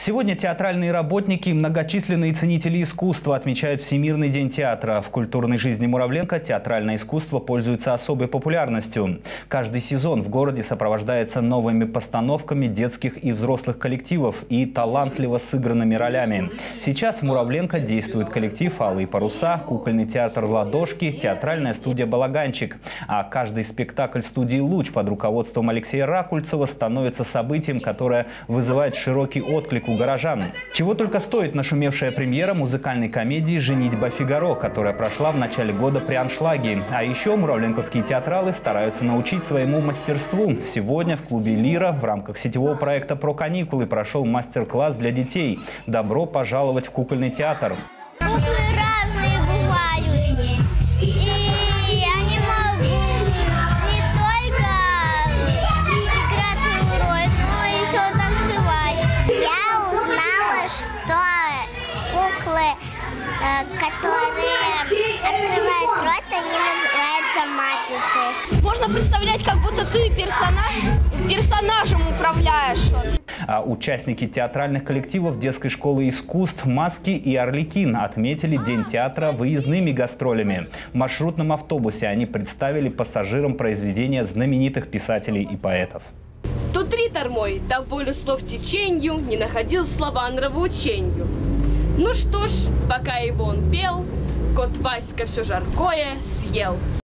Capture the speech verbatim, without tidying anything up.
Сегодня театральные работники и многочисленные ценители искусства отмечают Всемирный день театра. В культурной жизни Муравленко театральное искусство пользуется особой популярностью. Каждый сезон в городе сопровождается новыми постановками детских и взрослых коллективов и талантливо сыгранными ролями. Сейчас в Муравленко действует коллектив «Алые паруса», кукольный театр «Ладошки», театральная студия «Балаганчик». А каждый спектакль студии «Луч» под руководством Алексея Ракульцева становится событием, которое вызывает широкий отклик у горожан. Чего только стоит нашумевшая премьера музыкальной комедии «Женитьба Фигаро», которая прошла в начале года при аншлаге. А еще муравленковские театралы стараются научить своему мастерству. Сегодня в клубе «Лира» в рамках сетевого проекта «Про каникулы» прошел мастер-класс для детей. Добро пожаловать в кукольный театр. Куклы разные бывают, и они могут не только играть свою роль, но и еще танцевать. Я узнала, что куклы, которые открывают рот, они называются матрицы. Можно представлять, как будто ты персонаж, персонажем управляешь. А участники театральных коллективов детской школы искусств «Маски» и «Арлекин» отметили День театра выездными гастролями. В маршрутном автобусе они представили пассажирам произведения знаменитых писателей и поэтов. Тут ритор мой, дав волю слов теченью, не находил слова нравоученью. Ну что ж, пока его он пел, кот Васька все жаркое съел.